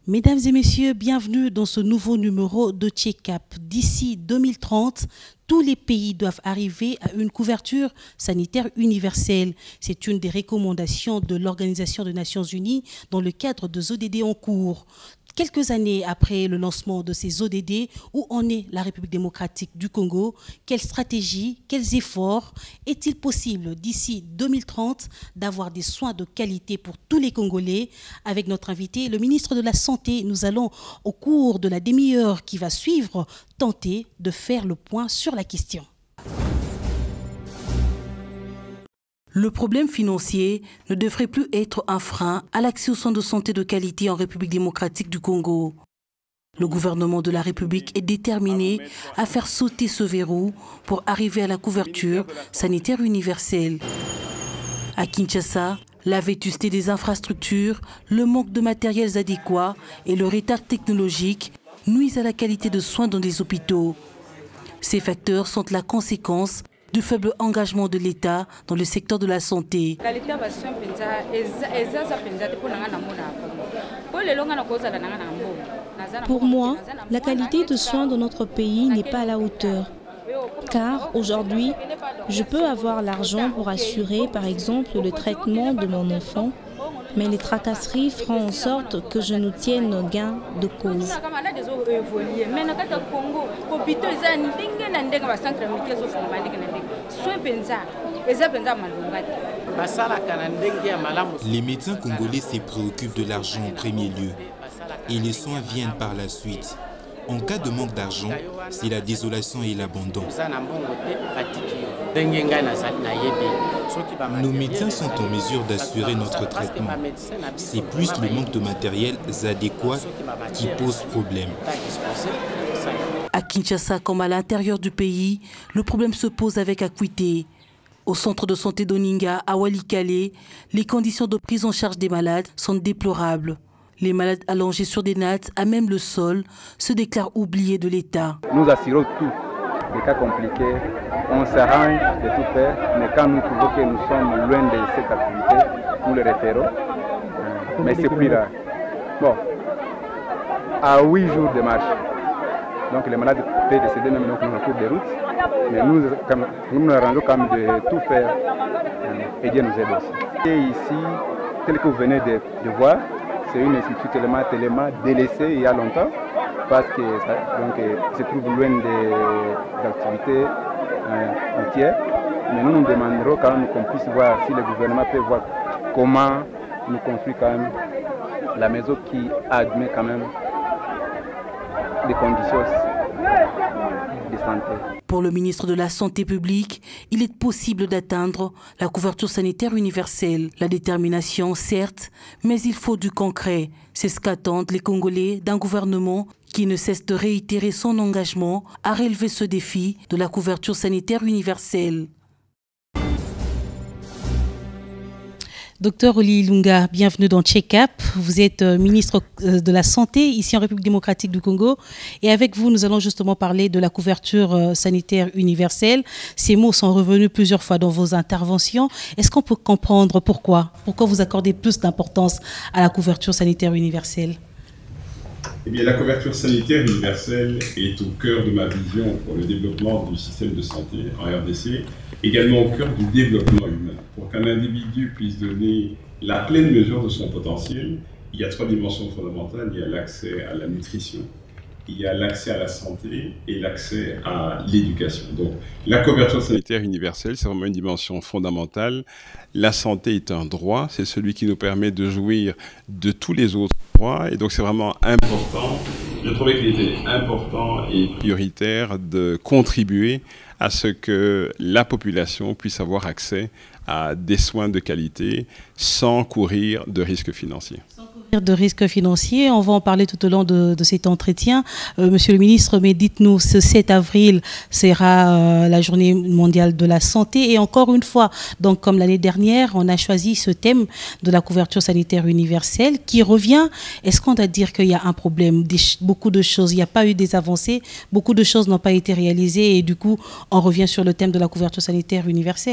Mesdames et messieurs, bienvenue dans ce nouveau numéro de Check-up. D'ici 2030, tous les pays doivent arriver à une couverture sanitaire universelle. C'est une des recommandations de l'Organisation des Nations Unies dans le cadre des ODD en cours. Quelques années après le lancement de ces ODD, où en est la République démocratique du Congo? Quelle stratégie, quels efforts? Est-il possible d'ici 2030 d'avoir des soins de qualité pour tous les Congolais? Avec notre invité, le ministre de la Santé, nous allons, au cours de la demi-heure qui va suivre, tenter de faire le point sur la question. Le problème financier ne devrait plus être un frein à l'accès aux soins de santé de qualité en République démocratique du Congo. Le gouvernement de la République est déterminé à faire sauter ce verrou pour arriver à la couverture sanitaire universelle. À Kinshasa, la vétusté des infrastructures, le manque de matériels adéquats et le retard technologique nuisent à la qualité de soins dans les hôpitaux. Ces facteurs sont la conséquence du faible engagement de l'État dans le secteur de la santé. Pour moi, la qualité de soins dans notre pays n'est pas à la hauteur. Car aujourd'hui, je peux avoir l'argent pour assurer par exemple le traitement de mon enfant, mais les tracasseries feront en sorte que je nous tienne gain de cause. Les médecins congolais se préoccupent de l'argent en premier lieu et les soins viennent par la suite. En cas de manque d'argent, c'est la désolation et l'abandon. Nos médecins sont en mesure d'assurer notre traitement. C'est plus le manque de matériel adéquat qui pose problème. À Kinshasa comme à l'intérieur du pays, le problème se pose avec acuité. Au centre de santé d'Oninga, à Walikale, les conditions de prise en charge des malades sont déplorables. Les malades allongés sur des nattes, à même le sol, se déclarent oubliés de l'État. Nous assurons tout. Les cas compliqués, on s'arrange de tout faire, mais quand nous trouvons que nous sommes loin de cette activité, nous le référons. Mais c'est plus rare. Bon, à 8 jours de marche, donc les malades peuvent décéder même en cours de route, mais nous arrangeons quand même de tout faire et Dieu nous aide aussi. Et ici, tel que vous venez de voir, c'est une institution tellement délaissée il y a longtemps parce que se trouve loin des activités routières. Mais nous demanderons quand même qu'on puisse voir si le gouvernement peut voir comment nous construire quand même la maison qui admet quand même des conditions de santé. Pour le ministre de la Santé publique, il est possible d'atteindre la couverture sanitaire universelle. La détermination, certes, mais il faut du concret. C'est ce qu'attendent les Congolais d'un gouvernement qui ne cesse de réitérer son engagement à relever ce défi de la couverture sanitaire universelle. Docteur Oli Ilunga, bienvenue dans Check-up. Vous êtes ministre de la Santé ici en République démocratique du Congo. Et avec vous, nous allons justement parler de la couverture sanitaire universelle. Ces mots sont revenus plusieurs fois dans vos interventions. Est-ce qu'on peut comprendre pourquoi? Pourquoi vous accordez plus d'importance à la couverture sanitaire universelle? Eh bien, la couverture sanitaire universelle est au cœur de ma vision pour le développement du système de santé en RDC, également au cœur du développement humain. Pour qu'un individu puisse donner la pleine mesure de son potentiel, il y a 3 dimensions fondamentales. Il y a l'accès à la nutrition, il y a l'accès à la santé et l'accès à l'éducation. Donc, la couverture sanitaire universelle, c'est vraiment une dimension fondamentale. La santé est un droit, c'est celui qui nous permet de jouir de tous les autres droits. Et donc, c'est vraiment important. Je trouvais qu'il était important et prioritaire de contribuer à ce que la population puisse avoir accès à des soins de qualité sans courir de risques financiers. De risques financiers, on va en parler tout au long de cet entretien. Monsieur le ministre, mais dites-nous, ce 7 avril sera la journée mondiale de la santé et encore une fois, donc comme l'année dernière, on a choisi ce thème de la couverture sanitaire universelle qui revient. Est-ce qu'on doit dire qu'il y a un problème? Beaucoup de choses, il n'y a pas eu des avancées, beaucoup de choses n'ont pas été réalisées et du coup, on revient sur le thème de la couverture sanitaire universelle.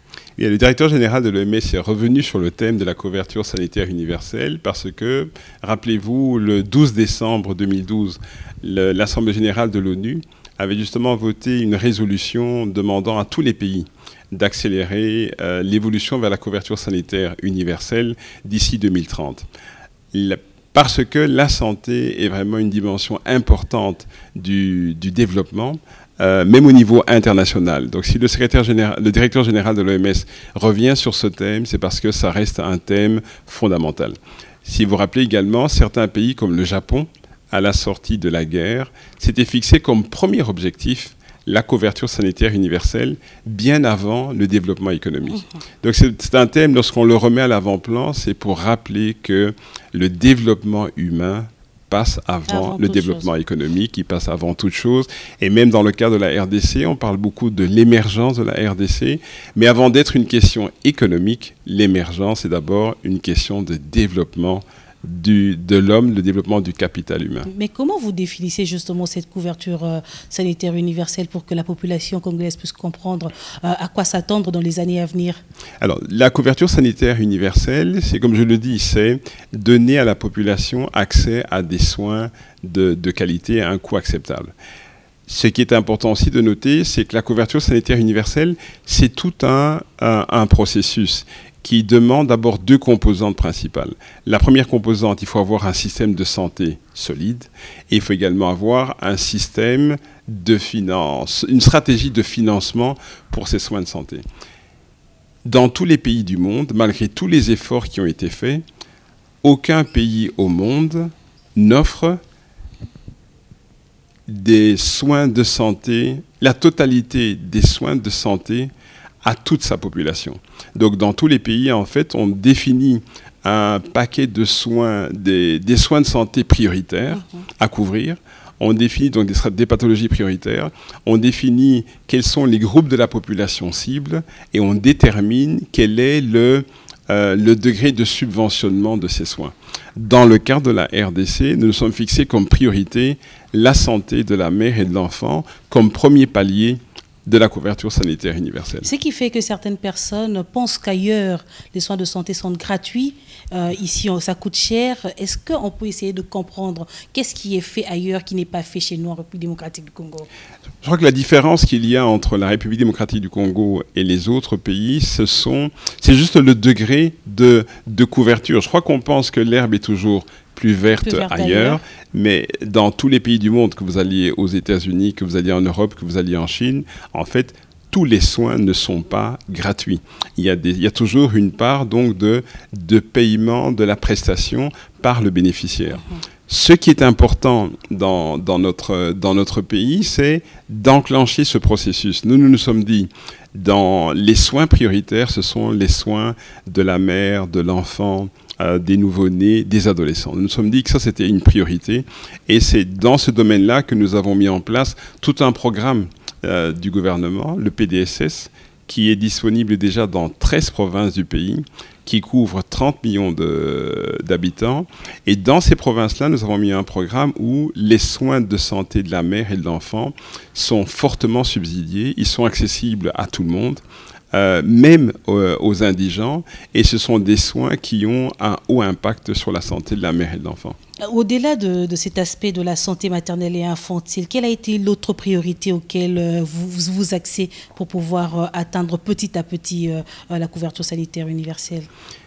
Et le directeur général de l'OMS est revenu sur le thème de la couverture sanitaire universelle parce que, rappelez-vous, le 12 décembre 2012, l'Assemblée générale de l'ONU avait justement voté une résolution demandant à tous les pays d'accélérer l'évolution vers la couverture sanitaire universelle d'ici 2030. Parce que la santé est vraiment une dimension importante du développement, même au niveau international. Donc si le directeur général de l'OMS revient sur ce thème, c'est parce que ça reste un thème fondamental. Si vous vous rappelez également, certains pays comme le Japon, à la sortie de la guerre, s'étaient fixés comme premier objectif la couverture sanitaire universelle bien avant le développement économique. Donc c'est un thème, lorsqu'on le remet à l'avant-plan, c'est pour rappeler que le développement humain passe avant le développement économique, il passe avant toute chose. Et même dans le cas de la RDC, on parle beaucoup de l'émergence de la RDC, mais avant d'être une question économique, l'émergence est d'abord une question de développement de l'homme, le développement du capital humain. Mais comment vous définissez justement cette couverture sanitaire universelle pour que la population congolaise puisse comprendre à quoi s'attendre dans les années à venir? Alors, la couverture sanitaire universelle, c'est comme je le dis, c'est donner à la population accès à des soins de qualité à un coût acceptable. Ce qui est important aussi de noter, c'est que la couverture sanitaire universelle, c'est tout un processus qui demande d'abord deux composantes principales. La première composante, il faut avoir un système de santé solide et il faut également avoir un système de finance, une stratégie de financement pour ces soins de santé. Dans tous les pays du monde, malgré tous les efforts qui ont été faits, aucun pays au monde n'offre des soins de santé, la totalité des soins de santé à toute sa population. Donc dans tous les pays, en fait, on définit un paquet de soins, des soins de santé prioritaires à couvrir. On définit donc des pathologies prioritaires. On définit quels sont les groupes de la population cible et on détermine quel est le degré de subventionnement de ces soins. Dans le cadre de la RDC, nous nous sommes fixés comme priorité la santé de la mère et de l'enfant comme premier palier de la couverture sanitaire universelle. Ce qui fait que certaines personnes pensent qu'ailleurs, les soins de santé sont gratuits. Ici, ça coûte cher. Est-ce qu'on peut essayer de comprendre qu'est-ce qui est fait ailleurs qui n'est pas fait chez nous en République démocratique du Congo? Je crois que la différence qu'il y a entre la République démocratique du Congo et les autres pays, c'est juste le degré de couverture. Je crois qu'on pense que l'herbe est toujours plus verte ailleurs, mais dans tous les pays du monde, que vous alliez aux États-Unis, que vous alliez en Europe, que vous alliez en Chine, en fait, tous les soins ne sont pas gratuits. Il y a toujours une part donc de paiement de la prestation par le bénéficiaire. Ce qui est important dans notre pays, c'est d'enclencher ce processus. Nous nous sommes dit, dans les soins prioritaires, ce sont les soins de la mère, de l'enfant, des nouveau-nés, des adolescents. Nous nous sommes dit que ça, c'était une priorité. Et c'est dans ce domaine-là que nous avons mis en place tout un programme du gouvernement, le PDSS, qui est disponible déjà dans 13 provinces du pays, qui couvre 30 millions d'habitants. Et dans ces provinces-là, nous avons mis un programme où les soins de santé de la mère et de l'enfant sont fortement subsidiés. Ils sont accessibles à tout le monde. Même aux indigents, et ce sont des soins qui ont un haut impact sur la santé de la mère et de l'enfant. Au-delà de cet aspect de la santé maternelle et infantile, quelle a été l'autre priorité auquel vous vous axez pour pouvoir atteindre petit à petit la couverture sanitaire universelle?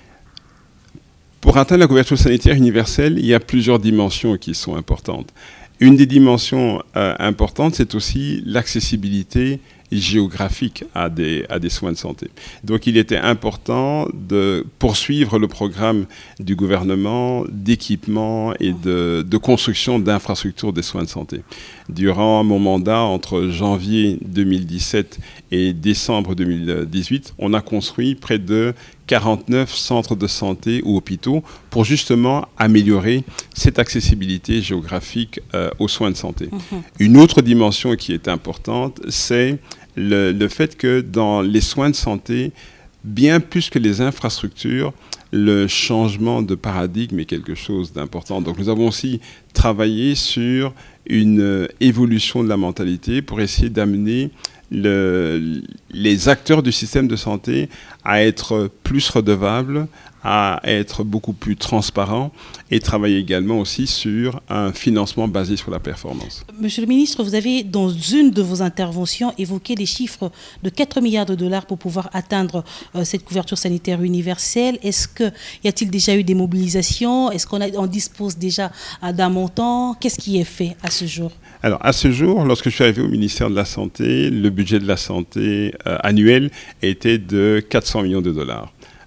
Pour atteindre la couverture sanitaire universelle, il y a plusieurs dimensions qui sont importantes. Une des dimensions importantes, c'est aussi l'accessibilité géographique à des soins de santé. Donc il était important de poursuivre le programme du gouvernement d'équipement et de construction d'infrastructures des soins de santé. Durant mon mandat, entre janvier 2017 et décembre 2018, on a construit près de 49 centres de santé ou hôpitaux pour justement améliorer cette accessibilité géographique aux soins de santé. Une autre dimension qui est importante, c'est le fait que dans les soins de santé, bien plus que les infrastructures, le changement de paradigme est quelque chose d'important. Donc nous avons aussi travaillé sur une évolution de la mentalité pour essayer d'amener les acteurs du système de santé à être plus redevables, à être beaucoup plus transparents et travailler également aussi sur un financement basé sur la performance. Monsieur le ministre, vous avez dans une de vos interventions évoqué les chiffres de 4 milliards de dollars pour pouvoir atteindre cette couverture sanitaire universelle. Y a-t-il déjà eu des mobilisations? Est-ce qu'on dispose déjà d'un montant? Qu'est-ce qui est fait à ce jour? Alors, à ce jour, lorsque je suis arrivé au ministère de la Santé, le budget de la santé annuel était de 400 millions de dollars.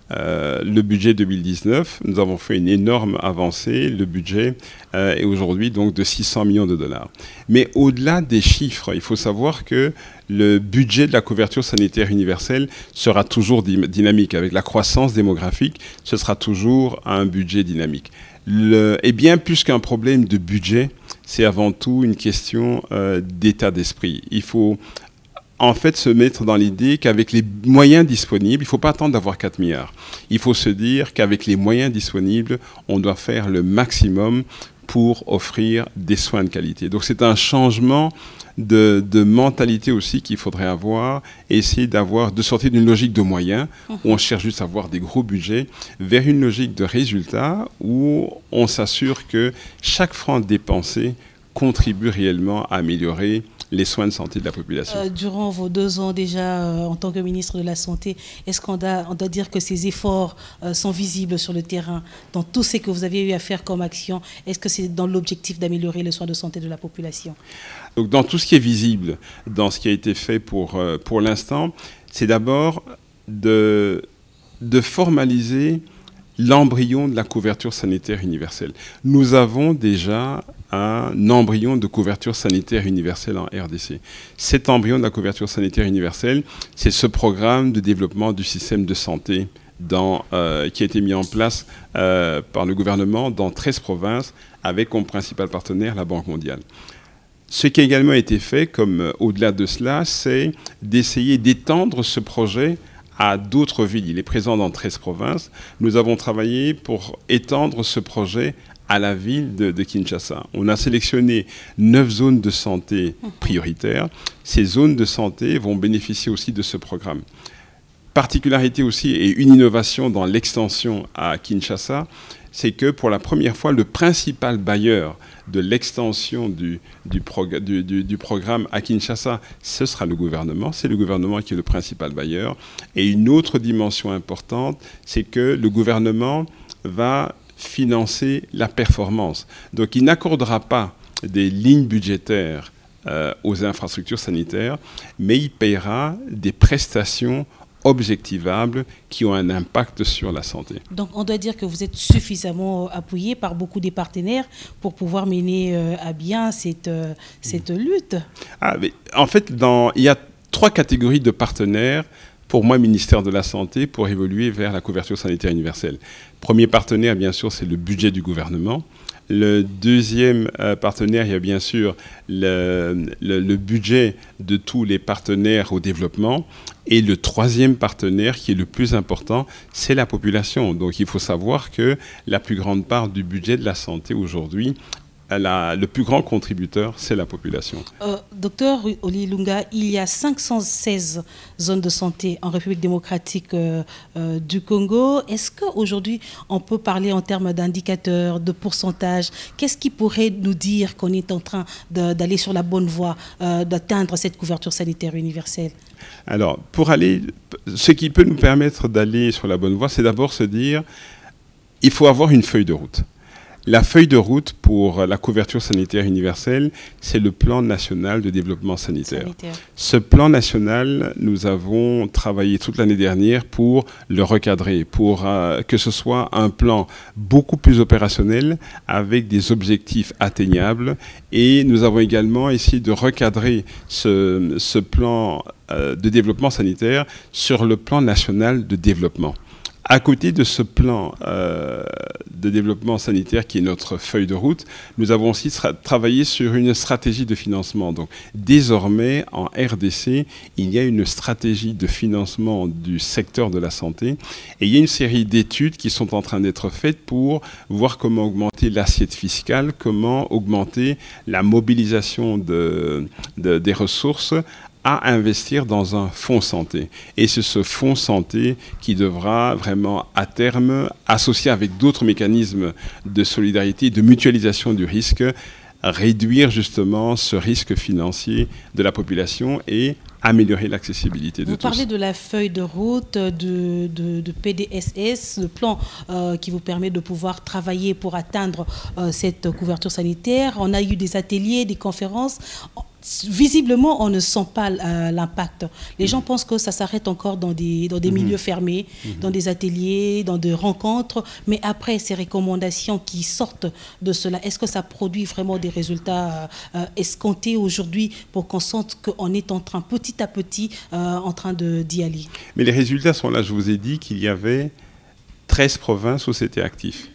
Le budget 2019, nous avons fait une énorme avancée. Le budget est aujourd'hui donc de 600 millions de dollars. Mais au-delà des chiffres, il faut savoir que le budget de la couverture sanitaire universelle sera toujours dynamique. Avec la croissance démographique, ce sera toujours un budget dynamique. Et bien plus qu'un problème de budget, c'est avant tout une question d'état d'esprit. Il faut en fait se mettre dans l'idée qu'avec les moyens disponibles, il ne faut pas attendre d'avoir 4 milliards. Il faut se dire qu'avec les moyens disponibles, on doit faire le maximum pour offrir des soins de qualité. Donc c'est un changement de mentalité aussi qu'il faudrait avoir, essayer de sortir d'une logique de moyens, où on cherche juste à avoir des gros budgets, vers une logique de résultats, où on s'assure que chaque franc dépensé contribue réellement à améliorer les soins de santé de la population. Durant vos 2 ans déjà en tant que ministre de la Santé, est-ce qu'on doit dire que ces efforts sont visibles sur le terrain dans tout ce que vous avez eu à faire comme action? Est-ce que c'est dans l'objectif d'améliorer les soins de santé de la population? Donc, dans tout ce qui est visible, dans ce qui a été fait pour l'instant, c'est d'abord de formaliser l'embryon de la couverture sanitaire universelle. Nous avons déjà un embryon de couverture sanitaire universelle en RDC. Cet embryon de la couverture sanitaire universelle, c'est ce programme de développement du système de santé qui a été mis en place par le gouvernement dans 13 provinces avec comme principal partenaire la Banque mondiale. Ce qui a également été fait, comme au-delà de cela, c'est d'essayer d'étendre ce projet à d'autres villes. Il est présent dans 13 provinces. Nous avons travaillé pour étendre ce projet à la ville de Kinshasa. On a sélectionné 9 zones de santé prioritaires. Ces zones de santé vont bénéficier aussi de ce programme. Particularité aussi et une innovation dans l'extension à Kinshasa, c'est que pour la première fois, le principal bailleur de l'extension du programme à Kinshasa, ce sera le gouvernement. C'est le gouvernement qui est le principal bailleur. Et une autre dimension importante, c'est que le gouvernement va financer la performance. Donc il n'accordera pas des lignes budgétaires aux infrastructures sanitaires, mais il paiera des prestations objectivables qui ont un impact sur la santé. Donc on doit dire que vous êtes suffisamment appuyé par beaucoup des partenaires pour pouvoir mener à bien cette lutte. En fait, il y a 3 catégories de partenaires pour moi, ministère de la Santé, pour évoluer vers la couverture sanitaire universelle. Premier partenaire, bien sûr, c'est le budget du gouvernement. Le deuxième partenaire, il y a bien sûr le budget de tous les partenaires au développement. Et le troisième partenaire, qui est le plus important, c'est la population. Donc il faut savoir que la plus grande part du budget de la santé aujourd'hui, le plus grand contributeur, c'est la population. Docteur Oli Lunga, il y a 516 zones de santé en République démocratique du Congo. Est-ce qu'aujourd'hui, on peut parler en termes d'indicateurs, de pourcentage? Qu'est-ce qui pourrait nous dire qu'on est en train d'aller sur la bonne voie, d'atteindre cette couverture sanitaire universelle? Alors, ce qui peut nous permettre d'aller sur la bonne voie, c'est d'abord se dire, il faut avoir une feuille de route. La feuille de route pour la couverture sanitaire universelle, c'est le plan national de développement sanitaire. Ce plan national, nous avons travaillé toute l'année dernière pour le recadrer, pour que ce soit un plan beaucoup plus opérationnel avec des objectifs atteignables. Et nous avons également essayé de recadrer ce plan de développement sanitaire sur le plan national de développement. À côté de ce plan de développement sanitaire qui est notre feuille de route, nous avons aussi travaillé sur une stratégie de financement. Donc, désormais, en RDC, il y a une stratégie de financement du secteur de la santé et il y a une série d'études qui sont en train d'être faites pour voir comment augmenter l'assiette fiscale, comment augmenter la mobilisation des ressources à investir dans un fonds santé. Et c'est ce fonds santé qui devra vraiment, à terme, associé avec d'autres mécanismes de solidarité, de mutualisation du risque, réduire justement ce risque financier de la population et améliorer l'accessibilité de tous. Vous parlez de la feuille de route de PDSS, le plan qui vous permet de pouvoir travailler pour atteindre cette couverture sanitaire. On a eu des ateliers, des conférences. Visiblement, on ne sent pas l'impact. Les gens pensent que ça s'arrête encore dans des milieux fermés, dans des ateliers, dans des rencontres. Mais après, ces recommandations qui sortent de cela, est-ce que ça produit vraiment des résultats escomptés aujourd'hui pour qu'on sente qu'on est en train, petit à petit, en train d'y aller? Mais les résultats sont là. Je vous ai dit qu'il y avait 13 provinces où c'était actif.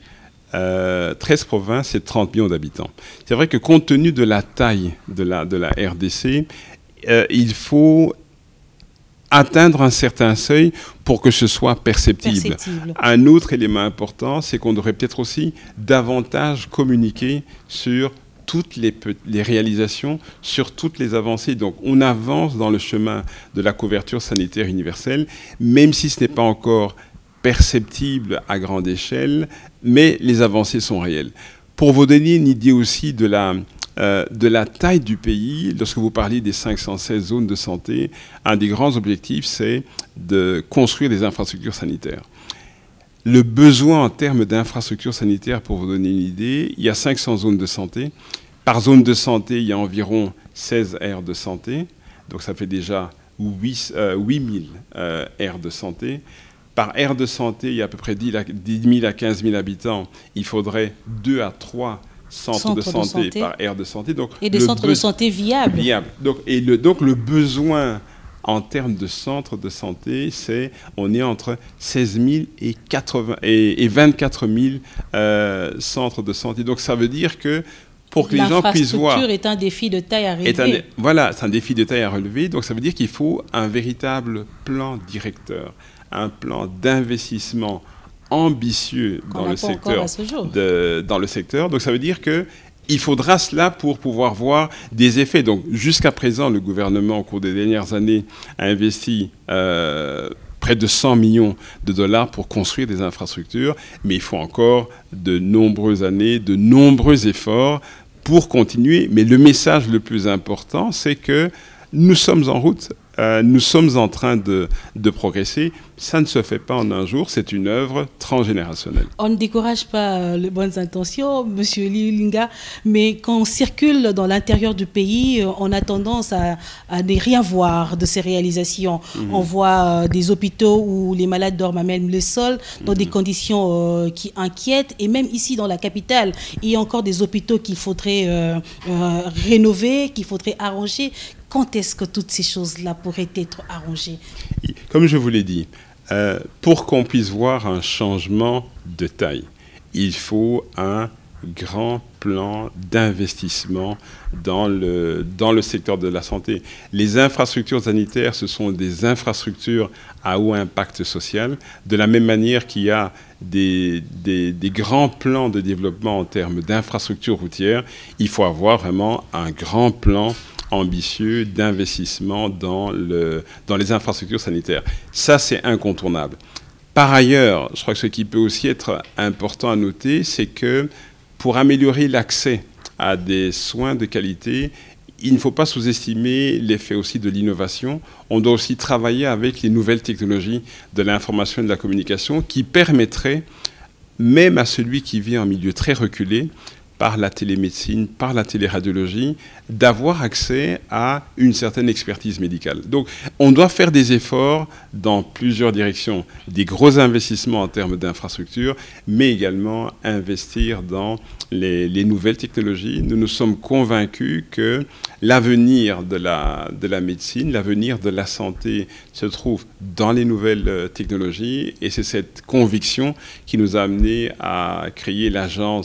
13 provinces et 30 millions d'habitants. C'est vrai que compte tenu de la taille de la RDC, il faut atteindre un certain seuil pour que ce soit perceptible. Un autre élément important, c'est qu'on devrait peut-être aussi davantage communiquer sur toutes les réalisations, sur toutes les avancées. Donc on avance dans le chemin de la couverture sanitaire universelle, même si ce n'est pas encore perceptible à grande échelle, mais les avancées sont réelles. Pour vous donner une idée aussi de la taille du pays, lorsque vous parlez des 516 zones de santé, un des grands objectifs, c'est de construire des infrastructures sanitaires. Le besoin en termes d'infrastructures sanitaires, pour vous donner une idée, il y a 500 zones de santé. Par zone de santé, il y a environ 16 aires de santé, donc ça fait déjà 8000 aires de santé. Par aire de santé, il y a à peu près 10 000 à 15 000 habitants. Il faudrait 2 à 3 centres de santé par aire de santé. Donc, et des centres de santé viables. Donc le besoin en termes de centres de santé, on est entre 16 000 et 24 000 centres de santé. Donc ça veut dire que pour que les gens puissent voir... L'infrastructure est un défi de taille à relever. Voilà, c'est un défi de taille à relever. Donc ça veut dire qu'il faut un véritable plan directeur, un plan d'investissement ambitieux dans le secteur. Donc ça veut dire qu'il faudra cela pour pouvoir voir des effets. Donc jusqu'à présent, le gouvernement, au cours des dernières années, a investi près de 100 millions de dollars pour construire des infrastructures, mais il faut encore de nombreuses années, de nombreux efforts pour continuer. Mais le message le plus important, c'est que nous sommes en route. Nous sommes en train de progresser. Ça ne se fait pas en un jour, c'est une œuvre transgénérationnelle. On ne décourage pas les bonnes intentions, M. Lilinga, mais quand on circule dans l'intérieur du pays, on a tendance à ne rien voir de ces réalisations. On voit des hôpitaux où les malades dorment à même le sol, dans des conditions qui inquiètent. Et même ici, dans la capitale, il y a encore des hôpitaux qu'il faudrait rénover, qu'il faudrait arranger. Quand est-ce que toutes ces choses-là pourraient être arrangées? Comme je vous l'ai dit, pour qu'on puisse voir un changement de taille, il faut un grand plan d'investissement dans le secteur de la santé. Les infrastructures sanitaires, ce sont des infrastructures à haut impact social, de la même manière qu'il y a des grands plans de développement en termes d'infrastructures routières. Il faut avoir vraiment un grand plan ambitieux d'investissement dans les infrastructures sanitaires. Ça, c'est incontournable. Par ailleurs, je crois que ce qui peut aussi être important à noter, c'est que pour améliorer l'accès à des soins de qualité, il ne faut pas sous-estimer l'effet aussi de l'innovation. On doit aussi travailler avec les nouvelles technologies de l'information et de la communication qui permettraient, même à celui qui vit en milieu très reculé, par la télémédecine, par la téléradiologie, d'avoir accès à une certaine expertise médicale. Donc, on doit faire des efforts dans plusieurs directions, des gros investissements en termes d'infrastructures, mais également investir dans les nouvelles technologies. Nous nous sommes convaincus que l'avenir de la médecine, l'avenir de la santé se trouve dans les nouvelles technologies, et c'est cette conviction qui nous a amené à créer l'agence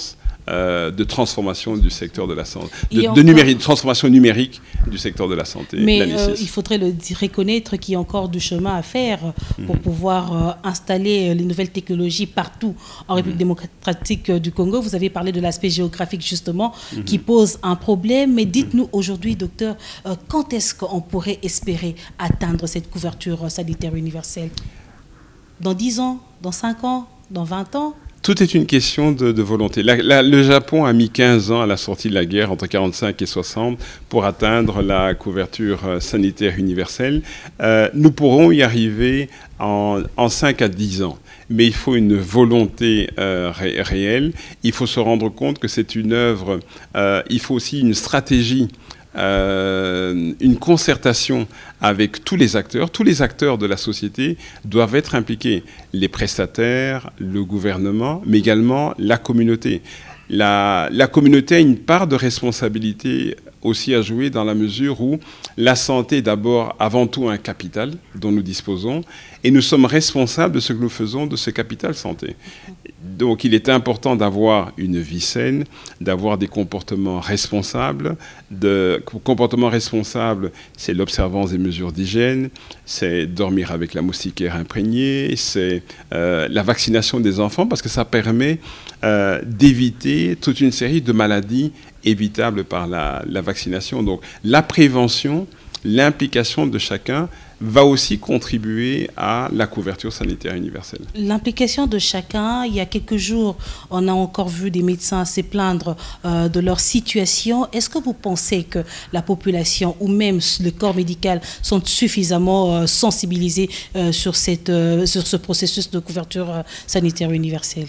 de transformation du secteur de la santé, de transformation numérique du secteur de la santé. Mais il faudrait reconnaître qu'il y a encore du chemin à faire pour pouvoir installer les nouvelles technologies partout en République démocratique du Congo. Vous avez parlé de l'aspect géographique justement qui pose un problème. Mais dites-nous aujourd'hui, docteur, quand est-ce qu'on pourrait espérer atteindre cette couverture sanitaire universelle? Dans 10 ans? Dans 5 ans? Dans 20 ans? Tout est une question de volonté. Le Japon a mis 15 ans à la sortie de la guerre, entre 45 et 60, pour atteindre la couverture sanitaire universelle. Nous pourrons y arriver en 5 à 10 ans. Mais il faut une volonté réelle. Il faut se rendre compte que c'est une œuvre. Il faut aussi une stratégie. Une concertation avec tous les acteurs de la société doivent être impliqués, les prestataires, le gouvernement, mais également la communauté. La communauté a une part de responsabilité aussi à jouer dans la mesure où la santé est d'abord avant tout un capital dont nous disposons et nous sommes responsables de ce que nous faisons de ce capital santé. Donc il est important d'avoir une vie saine, d'avoir des comportements responsables. Comportements responsables, c'est l'observance des mesures d'hygiène, c'est dormir avec la moustiquaire imprégnée, c'est la vaccination des enfants parce que ça permet d'éviter toute une série de maladies évitables par la vaccination. Donc la prévention, l'implication de chacun va aussi contribuer à la couverture sanitaire universelle. L'implication de chacun, il y a quelques jours, on a encore vu des médecins se plaindre de leur situation. Est-ce que vous pensez que la population ou même le corps médical sont suffisamment sensibilisés sur ce processus de couverture sanitaire universelle?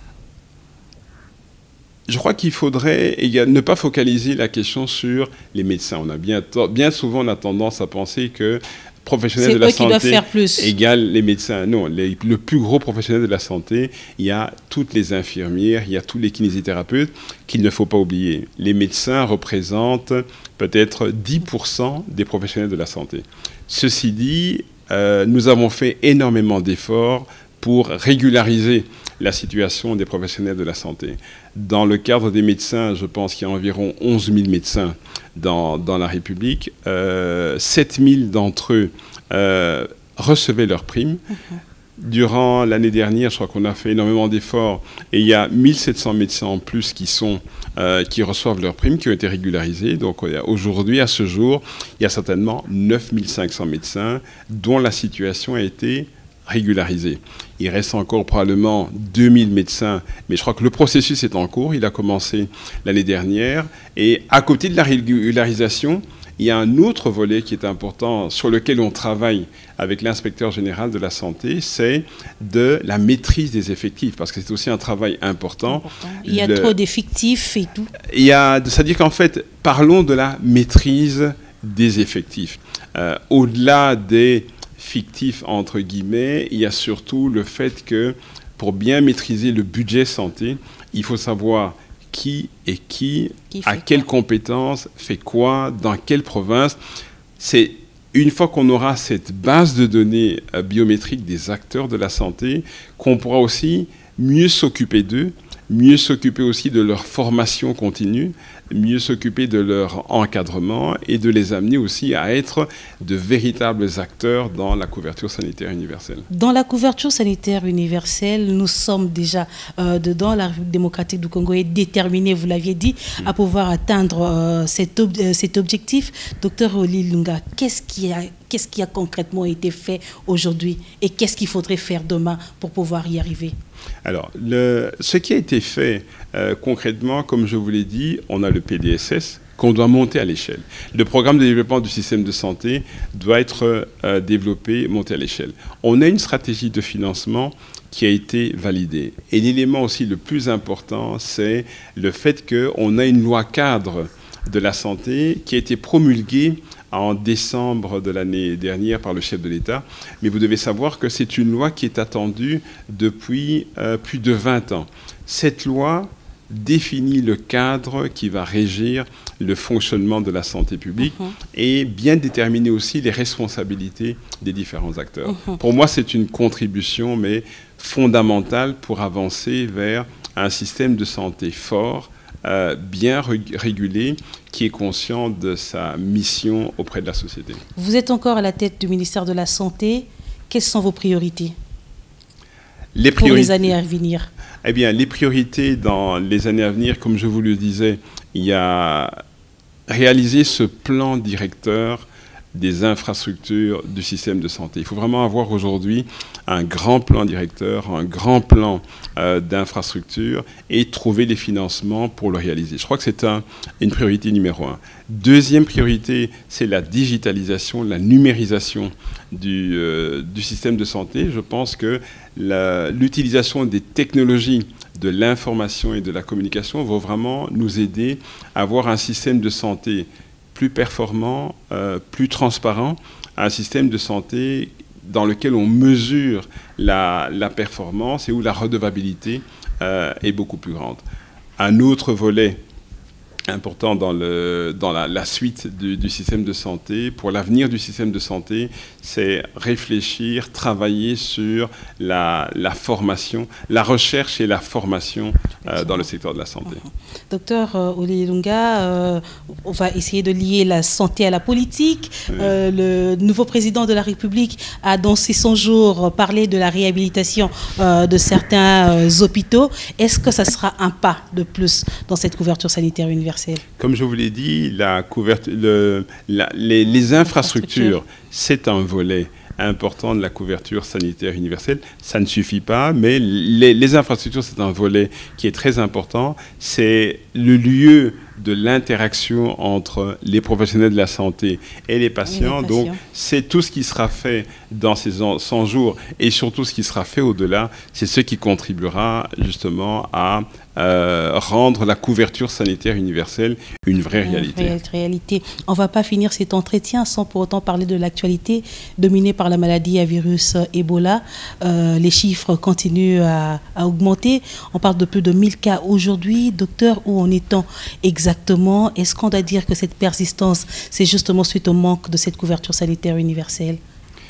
Je crois qu'il faudrait ne pas focaliser la question sur les médecins. On a bien souvent on a tendance à penser que professionnels de la santé égale les médecins. Non, le plus gros professionnel de la santé, il y a toutes les infirmières, il y a tous les kinésithérapeutes qu'il ne faut pas oublier. Les médecins représentent peut-être 10% des professionnels de la santé. Ceci dit, nous avons fait énormément d'efforts pour régulariser la situation des professionnels de la santé. Dans le cadre des médecins, je pense qu'il y a environ 11 000 médecins dans la République. 7 000 d'entre eux recevaient leurs primes. Durant l'année dernière, je crois qu'on a fait énormément d'efforts et il y a 1 700 médecins en plus qui reçoivent leurs primes, qui ont été régularisés. Donc aujourd'hui, à ce jour, il y a certainement 9 500 médecins dont la situation a été régularisé. Il reste encore probablement 2000 médecins, mais je crois que le processus est en cours. Il a commencé l'année dernière. Et à côté de la régularisation, il y a un autre volet qui est important, sur lequel on travaille avec l'inspecteur général de la santé, c'est de la maîtrise des effectifs, parce que c'est aussi un travail important. Il y a trop d'effectifs et tout. C'est-à-dire qu'en fait, parlons de la maîtrise des effectifs. Au-delà des fictif entre guillemets, il y a surtout le fait que pour bien maîtriser le budget santé, il faut savoir qui a quelles compétences, fait quoi, dans quelle province. C'est une fois qu'on aura cette base de données biométriques des acteurs de la santé qu'on pourra aussi mieux s'occuper d'eux, mieux s'occuper aussi de leur formation continue, mieux s'occuper de leur encadrement et de les amener aussi à être de véritables acteurs dans la couverture sanitaire universelle. Dans la couverture sanitaire universelle, nous sommes déjà dedans. La République démocratique du Congo est déterminée, vous l'aviez dit, à pouvoir atteindre cet objectif. Docteur Oli Lunga, qu'est-ce qui a concrètement été fait aujourd'hui et qu'est-ce qu'il faudrait faire demain pour pouvoir y arriver? Alors, ce qui a été fait concrètement, comme je vous l'ai dit, on a le PDSS qu'on doit monter à l'échelle. Le programme de développement du système de santé doit être développé, monté à l'échelle. On a une stratégie de financement qui a été validée. Et l'élément aussi le plus important, c'est le fait qu'on a une loi cadre de la santé qui a été promulguée en décembre de l'année dernière par le chef de l'État. Mais vous devez savoir que c'est une loi qui est attendue depuis plus de 20 ans. Cette loi définit le cadre qui va régir le fonctionnement de la santé publique et bien déterminer aussi les responsabilités des différents acteurs. Pour moi, c'est une contribution, mais fondamentale pour avancer vers un système de santé fort, bien régulé, qui est conscient de sa mission auprès de la société. Vous êtes encore à la tête du ministère de la Santé. Quelles sont vos priorités pour les années à venir? Eh bien, les priorités dans les années à venir, comme je vous le disais, il y a réaliser ce plan directeur des infrastructures du système de santé. Il faut vraiment avoir aujourd'hui un grand plan directeur, un grand plan d'infrastructure et trouver les financements pour le réaliser. Je crois que c'est une priorité numéro 1. Deuxième priorité, c'est la digitalisation, la numérisation du système de santé. Je pense que l'utilisation des technologies de l'information et de la communication vont vraiment nous aider à avoir un système de santé plus performant, plus transparent, un système de santé dans lequel on mesure la performance et où la redevabilité est beaucoup plus grande. Un autre volet important dans la suite du système de santé, pour l'avenir du système de santé, c'est réfléchir, travailler sur la formation, la recherche et la formation dans le secteur de la santé. Docteur Olilunga, on va essayer de lier la santé à la politique. Oui. Le nouveau président de la République a, dans ses 100 jours, parlé de la réhabilitation de certains hôpitaux. Est-ce que ça sera un pas de plus dans cette couverture sanitaire universelle? Comme je vous l'ai dit, les infrastructures, c'est un volet important de la couverture sanitaire universelle. Ça ne suffit pas, mais les infrastructures, c'est un volet qui est très important. C'est le lieu de l'interaction entre les professionnels de la santé et les patients. Donc, c'est tout ce qui sera fait dans ces 100 jours et surtout ce qui sera fait au-delà. C'est ce qui contribuera justement à rendre la couverture sanitaire universelle une vraie réalité. On ne va pas finir cet entretien sans pour autant parler de l'actualité dominée par la maladie à virus Ebola. Les chiffres continuent à augmenter. On parle de plus de 1000 cas aujourd'hui. Docteur, où en est-on exactement? Est-ce qu'on doit dire que cette persistance, c'est justement suite au manque de cette couverture sanitaire universelle?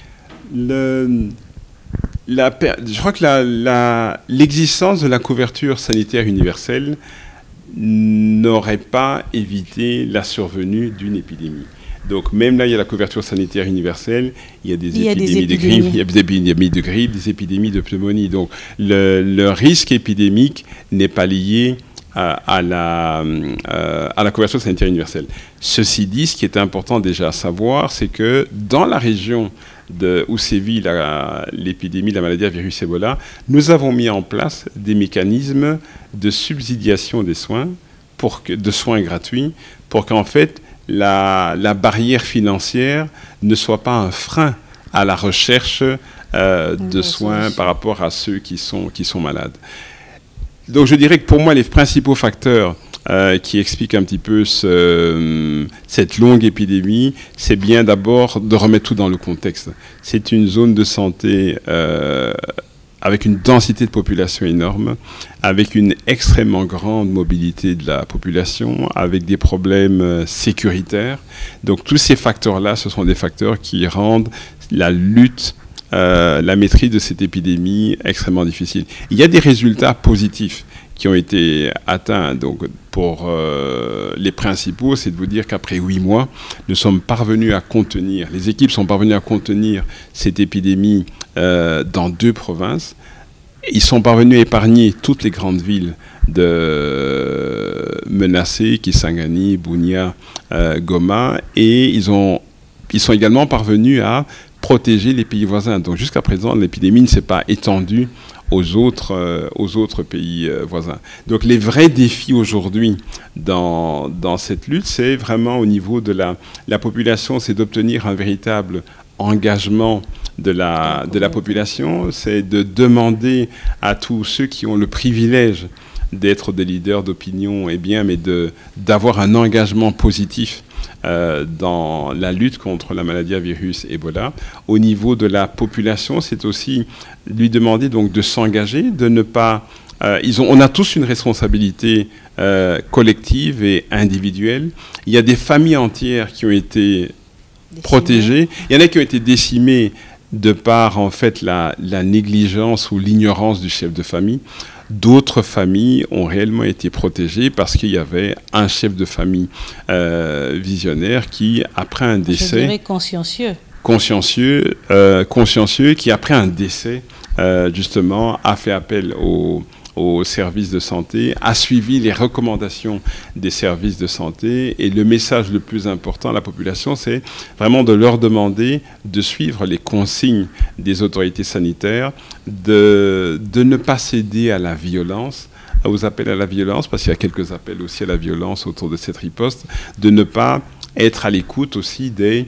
Je crois que l'existence de la couverture sanitaire universelle n'aurait pas évité la survenue d'une épidémie. Donc même là, il y a la couverture sanitaire universelle, il y a des épidémies de grippe, il y a des épidémies de grippe, des épidémies de pneumonie. Donc le risque épidémique n'est pas lié à la couverture sanitaire universelle. Ceci dit, ce qui est important déjà à savoir, c'est que dans la région où sévit l'épidémie de la maladie à virus Ebola, nous avons mis en place des mécanismes de subsidiation des soins, de soins gratuits, pour qu'en fait la barrière financière ne soit pas un frein à la recherche de soins par rapport à ceux qui sont malades. Donc je dirais que pour moi, les principaux facteurs qui expliquent un petit peu cette longue épidémie, c'est bien d'abord de remettre tout dans le contexte. C'est une zone de santé avec une densité de population énorme, avec une extrêmement grande mobilité de la population, avec des problèmes sécuritaires. Donc tous ces facteurs-là, ce sont des facteurs qui rendent la lutte, la maîtrise de cette épidémie extrêmement difficile. Il y a des résultats positifs qui ont été atteints. Donc, pour les principaux, c'est de vous dire qu'après 8 mois, nous sommes parvenus à contenir, les équipes sont parvenues à contenir cette épidémie dans 2 provinces. Ils sont parvenus à épargner toutes les grandes villes menacées, Kisangani, Bunia, Goma, et ils sont également parvenus à protéger les pays voisins. Donc jusqu'à présent, l'épidémie ne s'est pas étendue aux autres pays voisins. Donc les vrais défis aujourd'hui dans cette lutte, c'est vraiment au niveau de la population, c'est d'obtenir un véritable engagement de la population, c'est de demander à tous ceux qui ont le privilège d'être des leaders d'opinion, mais d'avoir un engagement positif dans la lutte contre la maladie à virus Ebola. Au niveau de la population, c'est aussi lui demander donc de s'engager, de ne pas on a tous une responsabilité collective et individuelle. Il y a des familles entières qui ont été protégées. Il y en a qui ont été décimées de par en fait la négligence ou l'ignorance du chef de famille. D'autres familles ont réellement été protégées parce qu'il y avait un chef de famille visionnaire qui, après un décès... Je dirais consciencieux. Consciencieux, qui, après un décès, justement, a fait appel aux services de santé, a suivi les recommandations des services de santé. Et le message le plus important à la population, c'est vraiment de leur demander de suivre les consignes des autorités sanitaires, de ne pas céder à la violence, aux appels à la violence, parce qu'il y a quelques appels aussi à la violence autour de cette riposte, de ne pas être à l'écoute aussi de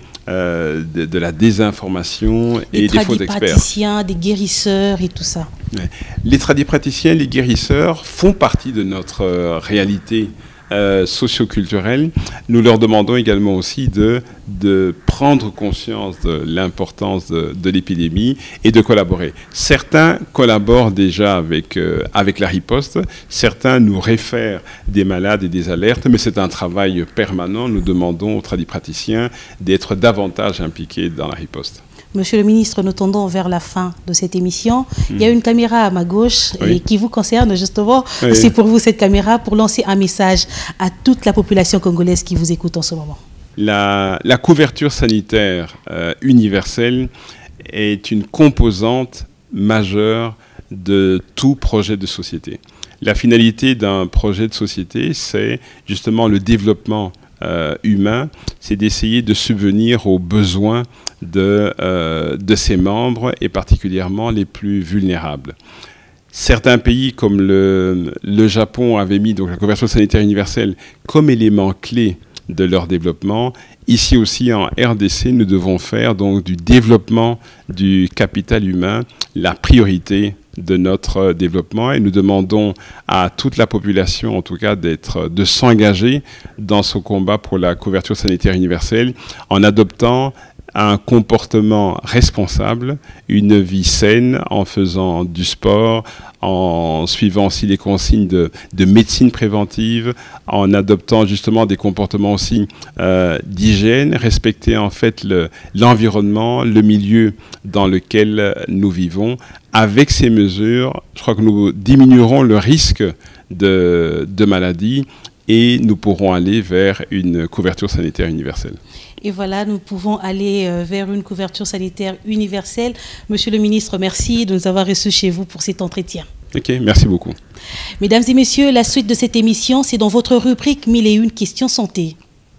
la désinformation et des faux experts. Les tradipraticiens, des guérisseurs et tout ça. Ouais. Les tradipraticiens, les guérisseurs font partie de notre réalité socioculturelle. Nous leur demandons également aussi de prendre conscience de l'importance de l'épidémie et de collaborer. Certains collaborent déjà avec la riposte, certains nous réfèrent des malades et des alertes, mais c'est un travail permanent. Nous demandons aux tradipraticiens d'être davantage impliqués dans la riposte. Monsieur le ministre, nous tendons vers la fin de cette émission. Il y a une caméra à ma gauche et qui vous concerne justement. Oui. C'est pour vous cette caméra pour lancer un message à toute la population congolaise qui vous écoute en ce moment. La couverture sanitaire universelle est une composante majeure de tout projet de société. La finalité d'un projet de société, c'est justement le développement humain, c'est d'essayer de subvenir aux besoins de ses membres et particulièrement les plus vulnérables. Certains pays comme le Japon avaient mis donc la couverture sanitaire universelle comme élément clé de leur développement. Ici aussi en RDC, nous devons faire donc du développement du capital humain la priorité de notre développement et nous demandons à toute la population en tout cas de s'engager dans ce combat pour la couverture sanitaire universelle en adoptant un comportement responsable, une vie saine en faisant du sport, en suivant aussi les consignes de médecine préventive, en adoptant justement des comportements aussi d'hygiène, respecter en fait l'environnement, le milieu dans lequel nous vivons. Avec ces mesures, je crois que nous diminuerons le risque de maladie et nous pourrons aller vers une couverture sanitaire universelle. Et voilà, nous pouvons aller vers une couverture sanitaire universelle. Monsieur le ministre, merci de nous avoir reçus chez vous pour cet entretien. Ok, merci beaucoup. Mesdames et messieurs, la suite de cette émission, c'est dans votre rubrique 1001 questions santé.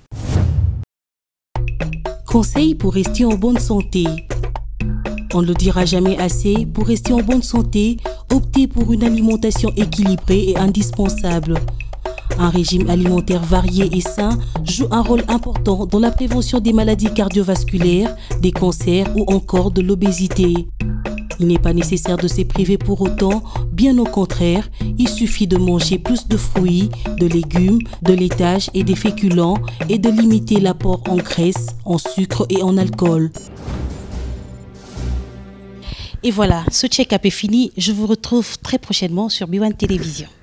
Conseils pour rester en bonne santé. On ne le dira jamais assez, pour rester en bonne santé, optez pour une alimentation équilibrée et indispensable. Un régime alimentaire varié et sain joue un rôle important dans la prévention des maladies cardiovasculaires, des cancers ou encore de l'obésité. Il n'est pas nécessaire de se priver pour autant, bien au contraire, il suffit de manger plus de fruits, de légumes, de laitages et des féculents et de limiter l'apport en graisse, en sucre et en alcool. Et voilà, ce check-up est fini. Je vous retrouve très prochainement sur B1 Télévision.